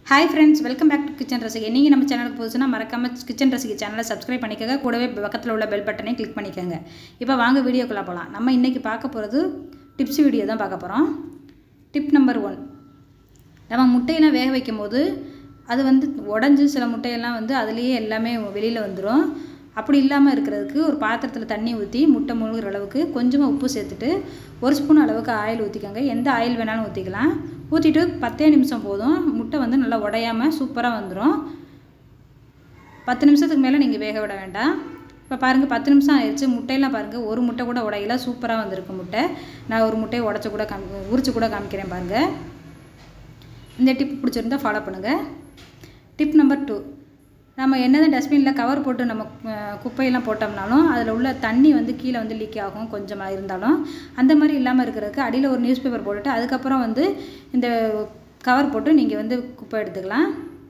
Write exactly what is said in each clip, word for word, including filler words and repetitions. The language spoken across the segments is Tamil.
Hi friends, welcome back to Kitchen Rasiki. நீங்க நம்ம சேனலுக்கு புதுசுனா மறக்காம Kitchen Rasiki சேனலை Subscribe பண்ணிக்கங்க. கூடவே பக்கத்துல உள்ள பெல் பட்டனை கிளிக் பண்ணிக்கங்க. இப்போ வாங்க வீடியோக்குள்ள போலாம். நம்ம இன்னைக்கு பார்க்க போறது டிப்ஸ் வீடியோ தான் பார்க்க போறோம். Tip number one. நம்ம முட்டையெல்லாம் வேக வைக்கும்போது அது வந்து உடைஞ்சு சில முட்டையெல்லாம் வந்து அதிலேயே எல்லாமே வெளியில வந்துரும். அப்படி இல்லாம இருக்குிறதுக்கு ஒரு பாத்திரத்துல தண்ணி ஊத்தி முட்டை முழுகுற அளவுக்கு கொஞ்சமா உப்பு சேர்த்துட்டு ஒரு ஸ்பூன் அளவுக்கு ஆயில் ஊத்திக்கங்க. எந்த ஆயில் வேணாலும் ஊத்திக்கலாம். ஊத்திட்டு பத்து நிமிஷம் போதும். முட்டை வந்து நல்லா உடையாம சூப்பரா வந்துரும். பத்து நிமிஷத்துக்கு மேல நீங்க வேக விட வேண்டாம். இப்ப பாருங்க பத்து நிமிஷம் ஆயிருச்சு. முட்டையெல்லாம் பாருங்க ஒரு முட்டை கூட உடையல சூப்பரா வந்திருக்கு முட்டை. நான் ஒரு முட்டையை உடைச்சு கூட உரிச்சு கூட காமிக்கிறேன் பாருங்க. இந்த டிப் பிடிச்சிருந்தா ஃபாலோ பண்ணுங்க. Tip number two. நம்ம என்னதான் டஸ்ட்பின்ல கவர் போட்டு நம்ம குப்பையெல்லாம் போட்டோம்னாலும் அதுல உள்ள தண்ணி வந்து கீழ வந்து லீக் ஆகும் கொஞ்சமா இருந்தாலும் அந்த மாதிரி இல்லாம இருக்குிறதுக்கு அடியில ஒரு நியூஸ் பேப்பர் போட்டுட்டு அதுக்கு அப்புறம் வந்து இந்த கவர் போட்டு நீங்க வந்து குப்பை எடுத்துக்கலாம்.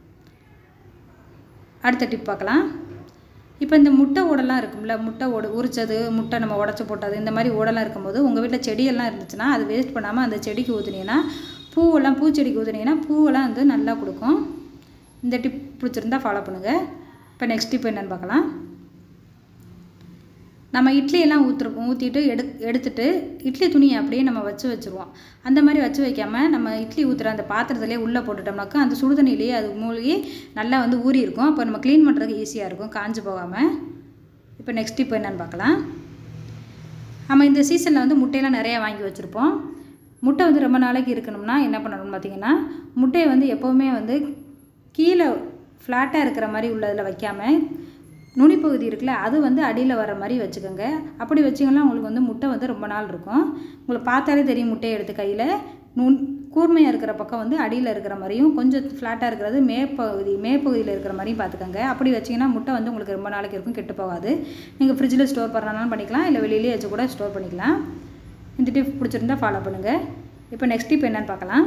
அடுத்த டிப் பார்க்கலாம். இப்போ இந்த முட்டை ஓடலாம் இருக்கும்ல முட்டை ஓடு உரிச்சது முட்டை நம்ம உடைச்சு போட்டது இந்த மாதிரி ஓடலாம் இருக்கும்போது உங்க வீட்ல செடி எல்லாம் இருந்துச்சுனா அது வேஸ்ட் பண்ணாம அந்த செடிக்கு ஊத்துனீனா பூவெல்லாம் பூச்செடிக்கு ஊத்துனீனா பூவெல்லாம் வந்து நல்லா கொடுக்கும். இந்த டிப் பிடிச்சிருந்தா ஃபாலோ பண்ணுங்க. இப்போ நெக்ஸ்ட் டிப் என்னன்னு பார்க்கலாம். நம்ம இட்லி எல்லாம் ஊத்துறோம் ஊத்திட்டு எடு எடுத்துட்டு இட்லி துணியை அப்படியே நம்ம வச்சு வச்சிருவோம். அந்த மாதிரி வச்சு வைக்காம நம்ம இட்லி ஊத்துற அந்த பாத்திரத்திலே உள்ள போட்டுட்டோம்னாக்க அந்த சுடு தண்ணியிலேயே அது மூழ்கி நல்லா வந்து ஊறி இருக்கும். அப்ப நம்ம க்ளீன் பண்றதுக்கு ஈஸியா இருக்கும் காஞ்சு போகாம. இப்போ நெக்ஸ்ட் டிப் என்னன்னு பார்க்கலாம். நம்ம இந்த சீசன்ல வந்து முட்டையெல்லாம் நிறைய வாங்கி வச்சிருப்போம். முட்டை வந்து ரொம்ப நாளைக்கு இருக்கணும்னா என்ன பண்ணணும்னு பாத்தீங்கன்னா முட்டையை வந்து எப்பவுமே வந்து கீழ ஃப்ளாட்டா இருக்கிற மாதிரி உள்ளதுல வைக்காம நுனி பகுதி இருக்குல அது வந்து அடியில வர மாதிரி வச்சுக்கோங்க. அப்படி வச்சீங்கன்னா உங்களுக்கு வந்து முட்டை வந்து ரொம்ப நாள் இருக்கும். உங்களுக்கு பார்த்தாலே தெரியும் முட்டையை எடுத்து கையில நுண் கூர்மையா இருக்கிற பக்கம் வந்து அடியில இருக்கிற மாதிரியும் கொஞ்சம் ஃப்ளாட்டா இருக்கிறது மேற்பகுதி மேற்பகுதியில இருக்கிற மாதிரியும் பாத்துக்கங்க. அப்படி வச்சீங்கன்னா முட்டை வந்து உங்களுக்கு ரொம்ப நாளைக்கு இருக்கும் கெட்டு போகாது. நீங்க ஃப்ரிட்ஜ்ல ஸ்டோர் பண்ணனாலும் பண்ணிக்கலாம் இல்ல வெளியிலேயே வச்சு கூட ஸ்டோர் பண்ணிக்கலாம். இந்த டிப் பிடிச்சிருந்தா ஃபாலோ பண்ணுங்க. இப்போ நெக்ஸ்ட் டிப் என்னன்னு பார்க்கலாம்.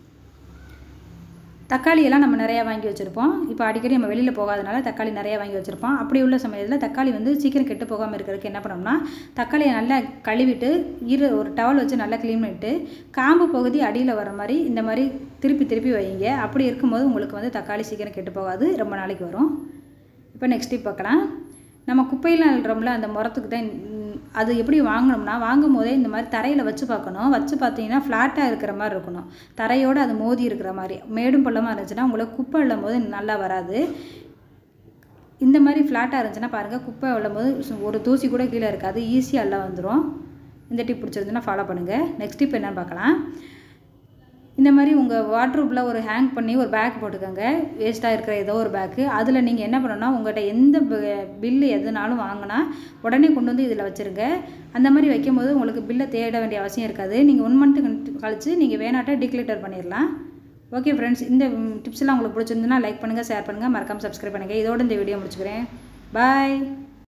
தக்காளி எல்லாம் நம்ம நிறைய வாங்கி வச்சிருப்போம். இப்போ அடிக்கடி நம்ம வெளியில போகாதனால தக்காளி நிறைய வாங்கி வச்சிருப்போம். அப்படி உள்ள சமயத்துல தக்காளி வந்து சீக்கிரம் கெட்டு போகாம இருக்கிறதுக்கு என்ன பண்ணணும்னா தக்காளியை நல்லா கழுவிட்டு இரு ஒரு டவல் வச்சு நல்லா க்ளீன் பண்ணிட்டு காம்பு பகுதி அடியில வர மாதிரி இந்த மாதிரி திருப்பி திருப்பி வைங்க. அப்படி இருக்கும்போது உங்களுக்கு வந்து தக்காளி சீக்கிரம் கெட்டு போகாது ரொம்ப நாளைக்கு வரும். இப்போ நெக்ஸ்ட் டிப் பார்க்கலாம். நம்ம குப்பையில அள்ளுறோம்ல அந்த முறத்துக்கு தான் அது எப்படி வாங்கணும்னா வாங்கும்போதே இந்த மாதிரி தரையில வச்சு பார்க்கணும். வச்சு பார்த்தீங்கன்னா ஃப்ளாட்டா இருக்கிற மாதிரி இருக்கணும். தரையோட அது மோதி இருக்கிற மாதிரி மேடும் பள்ளமா இருந்துச்சுனா உங்களுக்கு குப்பை அள்ளும்போது நல்லா வராது. இந்த மாதிரி ஃப்ளாட்டா இருந்துச்சுனா பாருங்க குப்பை அள்ளும்போது ஒரு தூசி கூட கீழ இருக்காது. ஈஸியா அள்ள வந்துரும். இந்த டிப் பிடிச்சிருந்தா ஃபாலோ பண்ணுங்க. நெக்ஸ்ட் டிப் என்னன்னு பார்க்கலாம். இந்த மாதிரி உங்க வார்ட்ரோப்ல ஒரு ஹேங் பண்ணி ஒரு பேக் போட்டுக்கங்க. வேஸ்டா இருக்கிற ஏதோ ஒரு பேக். அதுல நீங்க என்ன பண்ணனும்னா உங்கட்ட எந்த பில் எதுனாலும் வாங்குனா உடனே கொண்டு வந்து இதல வச்சிருங்க. அந்த மாதிரி வைக்கும்போது உங்களுக்கு பில்ல தேட வேண்டிய அவசியம் இருக்காது. நீங்க one month கழிச்சு நீங்க வேணாட்ட டிக்ளேட்டர் பண்ணிரலாம். ஓகே फ्रेंड्स இந்த டிப்ஸ் எல்லாம் உங்களுக்கு பிடிச்சிருந்தா லைக் பண்ணுங்க, ஷேர் பண்ணுங்க, மறக்காம Subscribe பண்ணுங்க. இதோட இந்த வீடியோ முடிச்சுக்கிறேன். பை.